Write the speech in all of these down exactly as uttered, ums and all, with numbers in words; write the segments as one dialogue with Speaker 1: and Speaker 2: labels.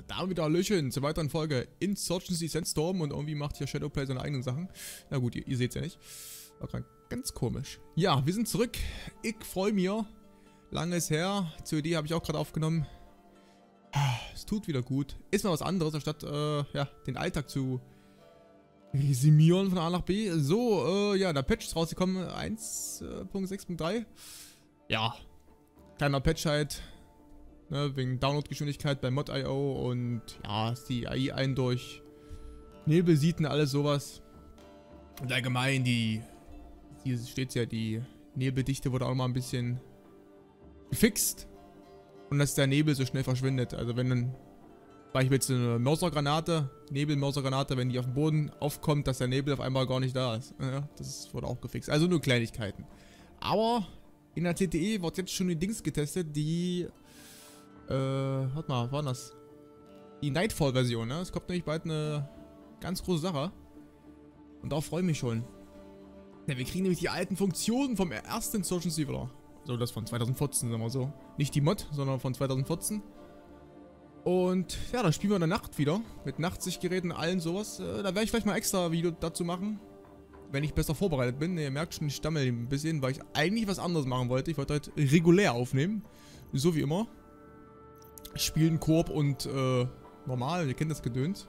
Speaker 1: da wieder Hallöchen zur weiteren Folge Insurgency Sandstorm und irgendwie macht hier Shadowplay seine eigenen Sachen. Na gut, ihr, ihr seht es ja nicht. War gerade ganz komisch. Ja, wir sind zurück. Ich freue mich. Lange ist her. C O D habe ich auch gerade aufgenommen. Es tut wieder gut. Ist mal was anderes, anstatt äh, ja, den Alltag zu resümieren von A nach B. So, äh, ja, der Patch ist rausgekommen. eins Punkt sechs Punkt drei. Ja, kleiner Patch halt. Ne, wegen Downloadgeschwindigkeit bei Mod Punkt i o und ja, ist die A I ein durch Nebelsieten, alles sowas. Und allgemein, die, hier steht ja, die Nebeldichte wurde auch mal ein bisschen gefixt. Und dass der Nebel so schnell verschwindet. Also wenn dann beispielsweise eine Mörsergranate, Nebelmörsergranate, wenn die auf dem Boden aufkommt, dass der Nebel auf einmal gar nicht da ist. Ja, das wurde auch gefixt. Also nur Kleinigkeiten. Aber in der C T E wird jetzt schon die Dings getestet, die Äh, warte mal, was war das? Die Nightfall-Version, ne? Es kommt nämlich bald eine ganz große Sache. Und darauf freue ich mich schon. Ja, wir kriegen nämlich die alten Funktionen vom ersten Insurgency wieder. Also das von zweitausendvierzehn, sagen wir so. Nicht die Mod, sondern von zweitausendvierzehn. Und ja, da spielen wir in der Nacht wieder. Mit Nachtsichtgeräten, allen sowas. Äh, da werde ich vielleicht mal extra Video dazu machen. Wenn ich besser vorbereitet bin. Ihr merkt schon, ich stammel ein bisschen, weil ich eigentlich was anderes machen wollte. Ich wollte heute regulär aufnehmen. So wie immer. Spielen, Koop und äh, normal, ihr kennt das Gedöns.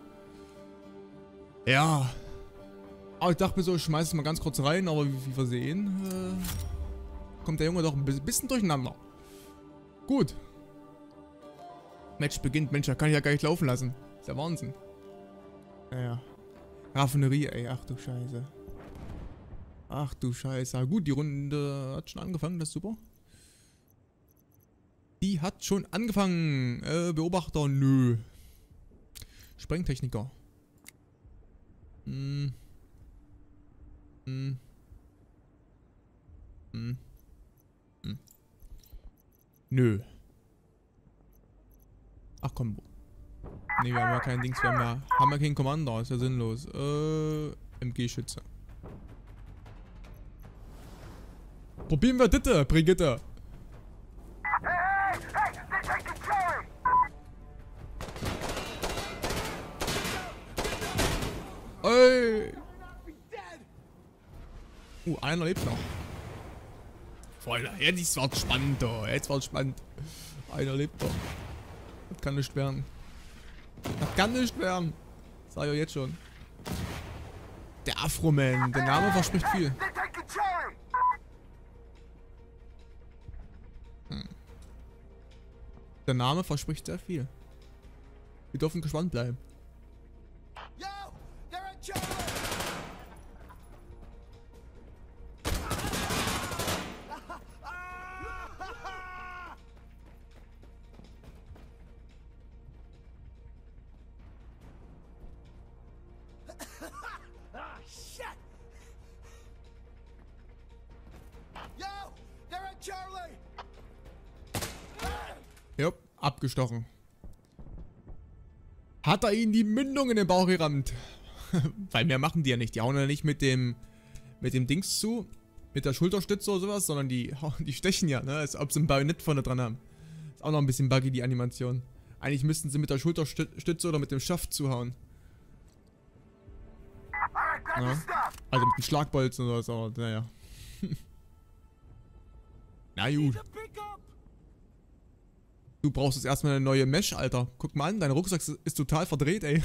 Speaker 1: Ja. Aber ich dachte mir so, ich schmeiß es mal ganz kurz rein, aber wie, wie wir sehen, äh, kommt der Junge doch ein bisschen durcheinander. Gut. Match beginnt, Mensch, da kann ich ja gar nicht laufen lassen. Ist ja Wahnsinn. Naja. Raffinerie, ey, ach du Scheiße. Ach du Scheiße. Gut, die Runde hat schon angefangen, das ist super. Die hat schon angefangen. Äh, Beobachter, nö. Sprengtechniker. Hm. Hm. Hm. Hm. Nö. Ach komm. Ne, wir haben ja kein Dings, wir haben ja, haben ja keinen Commander, ist ja sinnlos. Äh, M G-Schütze. Probieren wir bitte, Brigitte. Ey! Uh, einer lebt noch. Freunde, jetzt wird's spannend, oh. Jetzt wird's spannend. Einer lebt doch. Das kann nicht werden. Das kann nicht werden. Sag ich jetzt schon. Der Afro-Man, der Name verspricht viel. Hm. Der Name verspricht sehr viel. Wir dürfen gespannt bleiben. Jupp, abgestochen. Hat er ihnen die Mündung in den Bauch gerammt. Weil mehr machen die ja nicht. Die hauen ja nicht mit dem mit dem Dings zu, mit der Schulterstütze oder sowas, sondern die, die stechen ja, ne? Als ob sie ein Bajonett vorne dran haben. Ist auch noch ein bisschen buggy, die Animation. Eigentlich müssten sie mit der Schulterstütze oder mit dem Schaft zuhauen. Ja. Also mit dem Schlagbolzen oder so, aber naja. Na gut. Du brauchst jetzt erstmal eine neue Mesh, Alter. Guck mal an, dein Rucksack ist total verdreht, ey.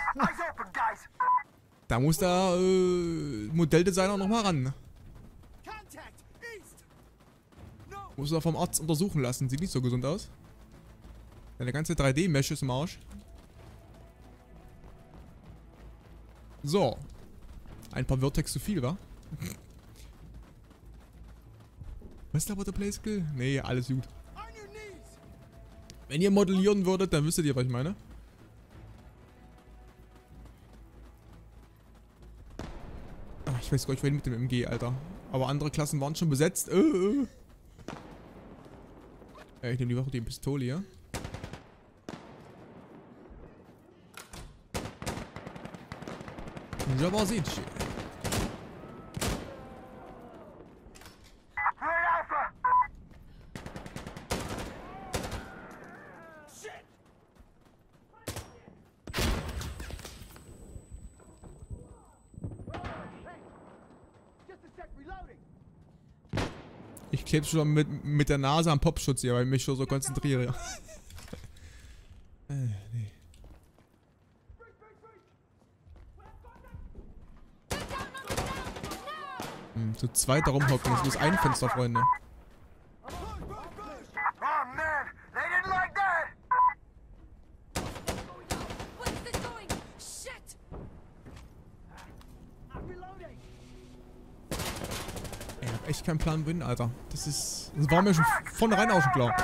Speaker 1: Da muss der äh, Modelldesigner nochmal ran. Muss er vom Arzt untersuchen lassen. Sieht nicht so gesund aus. Deine ganze drei D-Mesh ist im Arsch. So. Ein paar Vertex zu viel, wa? Was ist da der Play Skill? Nee, alles gut. Wenn ihr modellieren würdet, dann wüsstet ihr, was ich meine. Ach, ich weiß gar nicht, wohin mit dem M G, Alter. Aber andere Klassen waren schon besetzt. Äh, äh. Ja, ich nehme die Woche die Pistole hier. Jawazici. Ich klebe schon mit, mit der Nase am Popschutz hier, weil ich mich schon so konzentriere. äh, nee. Hm, zu zweit da rumhocken. Das ist bloß ein Fenster, Freunde. Ich hab echt keinen Plan Win, Alter. Das ist... Das war mir schon von vornherein auch schon klar.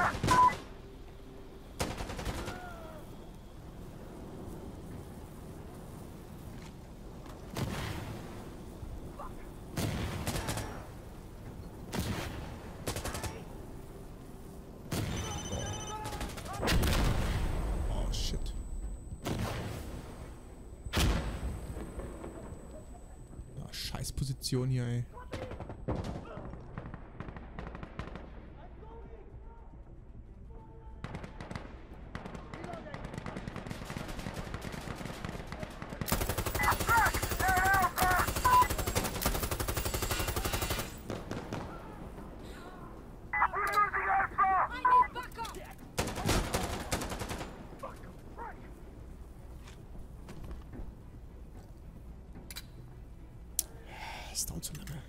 Speaker 1: Oh, shit. Ah, scheiß Position hier, ey. Das dauert zu lange.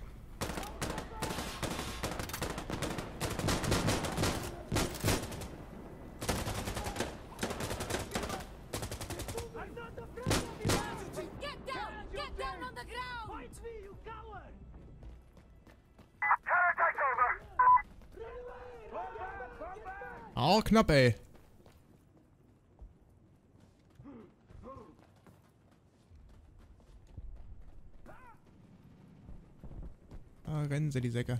Speaker 1: Oh, knapp, ey. Ah, rennen sie, die Säcke.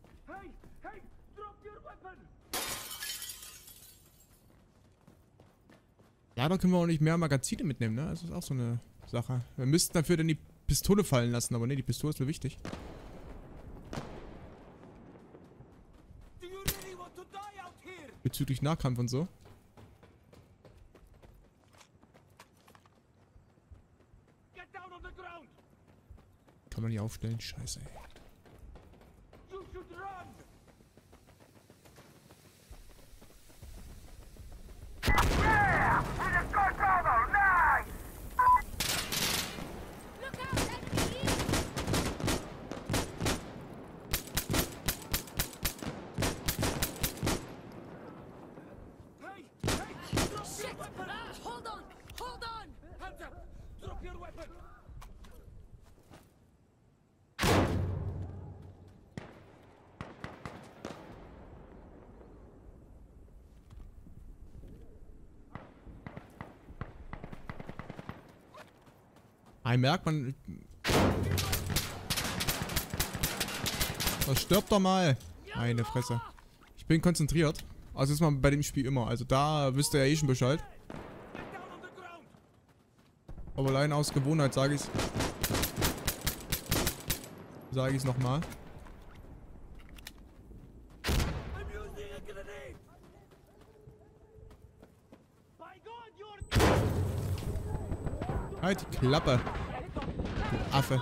Speaker 1: Leider können wir auch nicht mehr Magazine mitnehmen, ne? Das ist auch so eine Sache. Wir müssten dafür dann die Pistole fallen lassen, aber ne, die Pistole ist mir wichtig. Bezüglich Nahkampf und so. Kann man nicht aufstellen, scheiße, ey. Ein merkt man. Das stirbt doch mal. Meine Fresse. Ich bin konzentriert. Also ist man bei dem Spiel immer. Also da wisst ihr ja eh schon Bescheid. Aber allein aus Gewohnheit sage ich es. Sage ich es nochmal. Halt die Klappe. Du Affe.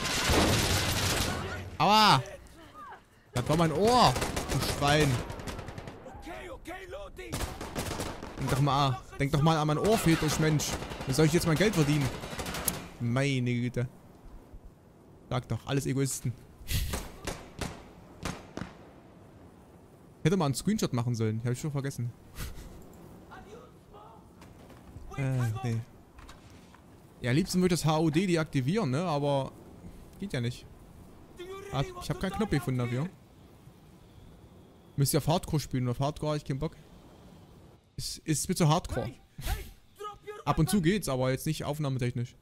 Speaker 1: Aua! Das war mein Ohr. Du Schwein. Denk doch mal, denk doch mal an mein Ohr, Fetisch, Mensch. Wie soll ich jetzt mein Geld verdienen? Meine Güte. Sag doch, alles Egoisten. Hätte mal einen Screenshot machen sollen. Hab ich schon vergessen. äh, nee. Ja, am liebsten würde ich das H U D deaktivieren, ne? Aber geht ja nicht. Ich habe keinen Knopf gefunden dafür. Müsst ihr auf Hardcore spielen. Auf Hardcore habe ich keinen Bock. Ist, ist mir zu Hardcore. Ab und zu geht's, aber jetzt nicht aufnahmetechnisch.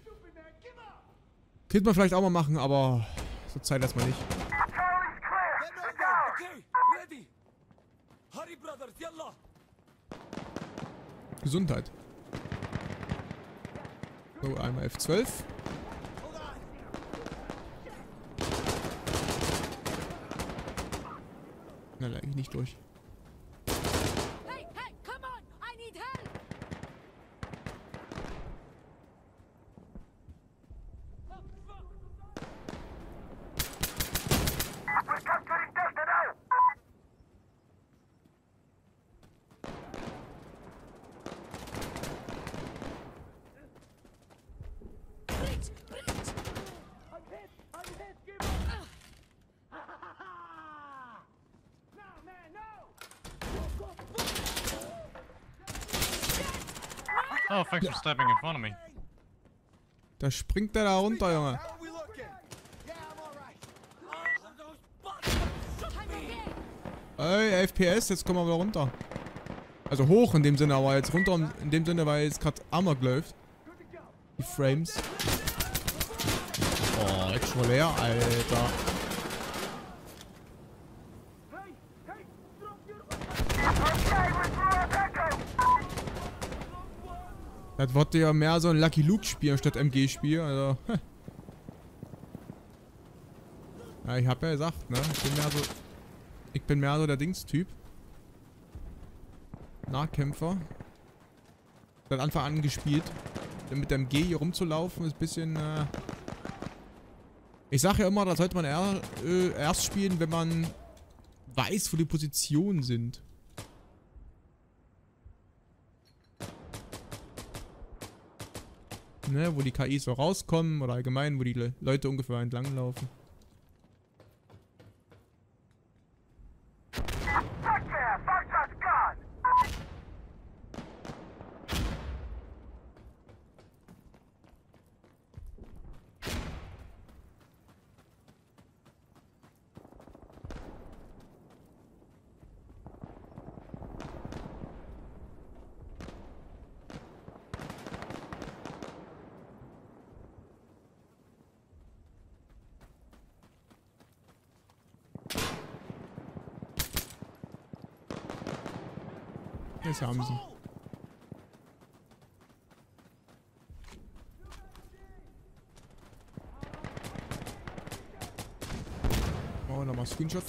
Speaker 1: Könnte man vielleicht auch mal machen, aber zur Zeit erstmal nicht. Gesundheit. So, einmal F zwölf. Na, da gehe ich nicht durch.
Speaker 2: Oh, thanks for stepping in front of me.
Speaker 1: Da springt der da runter, Junge. Ey, F P S, jetzt kommen wir wieder runter. Also hoch in dem Sinne, aber jetzt runter in dem Sinne, weil jetzt gerade Amok läuft. Die Frames. Oh, jetzt schon leer, Alter. Das wollte ja mehr so ein Lucky Luke spielen statt M G spielen, also. Ja, ich hab ja gesagt, ne? Ich bin mehr so. Ich bin mehr so der Dings-Typ. Nahkämpfer. Seit Anfang an gespielt. Denn mit dem G hier rumzulaufen ist ein bisschen. Äh ich sag ja immer, da sollte man eher, äh, erst spielen, wenn man weiß, wo die Positionen sind. Ne, wo die K Is so rauskommen oder allgemein, wo die Le Leute ungefähr entlanglaufen. Jetzt haben sie. Oh, nochmal Screenshot.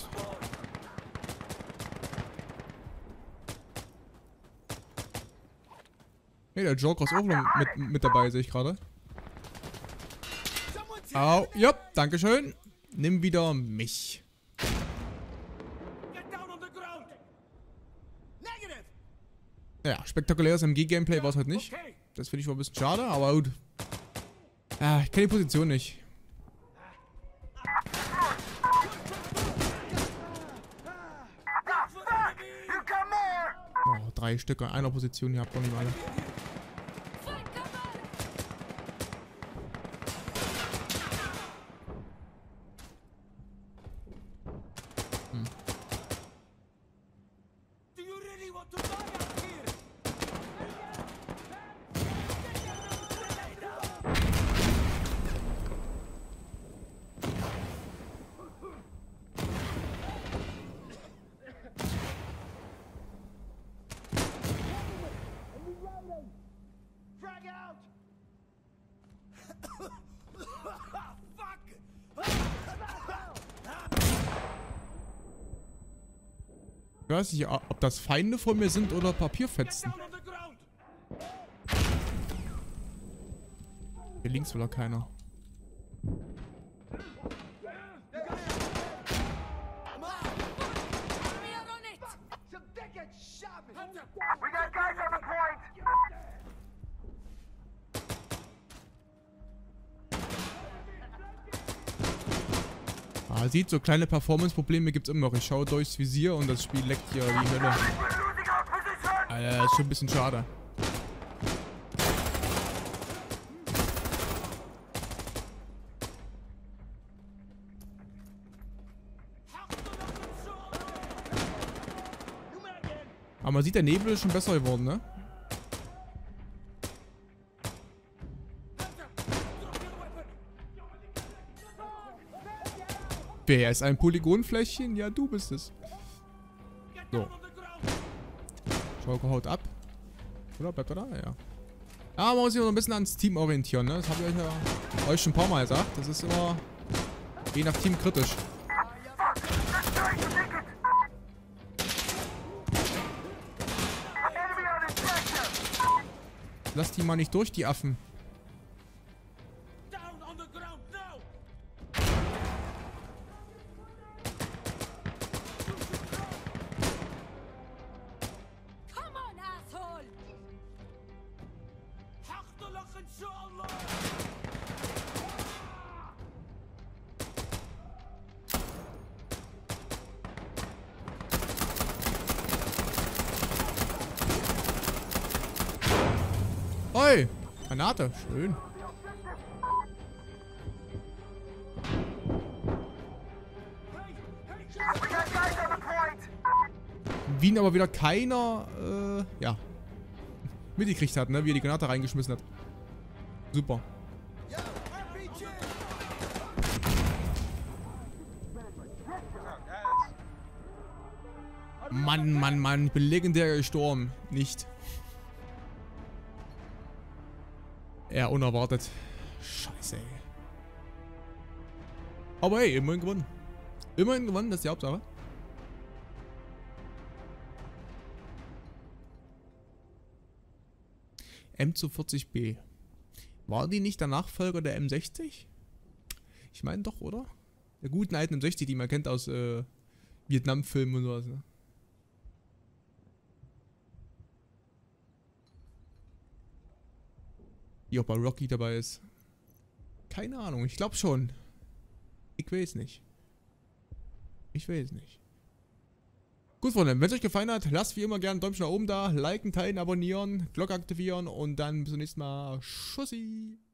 Speaker 1: Hey, der Joker ist auch noch mit, mit dabei, sehe ich gerade. Au, ja, dankeschön. Nimm wieder mich. Ja, spektakuläres M G-Gameplay war es halt nicht. Das finde ich wohl ein bisschen schade, aber gut. Ja, ich kenne die Position nicht. Oh, drei Stück in einer Position, ihr habt doch nicht alle. Hm. Ich weiß nicht, ob das Feinde von mir sind oder Papierfetzen. Hier links will auch keiner. Ah, sieht, so kleine Performance-Probleme gibt es immer noch. Ich schaue durchs Visier und das Spiel leckt hier wie Hölle. Alter, ist schon ein bisschen schade. Aber man sieht, der Nebel ist schon besser geworden, ne? Wer ist ein Polygonfläschchen? Ja, du bist es. So. Joker haut ab. Oder bleibt er da? Ja. Ja, man muss sich noch ein bisschen ans Team orientieren, ne? Das habe ich euch ja euch schon ein paar Mal gesagt. Das ist immer je nach Team kritisch. Lass die mal nicht durch, die Affen. Oi! Granate. Schön. Wie ihn aber wieder keiner, äh, ja, mitgekriegt hat, ne? Wie er die Granate reingeschmissen hat. Super. Mann, Mann, Mann. Ich bin legendär gestorben. Nicht. Eher unerwartet. Scheiße, ey. Aber hey, immerhin gewonnen. Immerhin gewonnen, das ist die Hauptsache. M zwei vierzig B. War die nicht der Nachfolger der M sechzig? Ich meine doch, oder? Der guten alten M sechzig, die man kennt aus äh, Vietnam-Filmen und sowas, ne? Die auch bei Rocky dabei ist. Keine Ahnung, ich glaube schon. Ich weiß nicht. Ich weiß nicht. Gut, Freunde, wenn es euch gefallen hat, lasst wie immer gerne ein Däumchen nach oben da, liken, teilen, abonnieren, Glocke aktivieren und dann bis zum nächsten Mal. Tschüssi!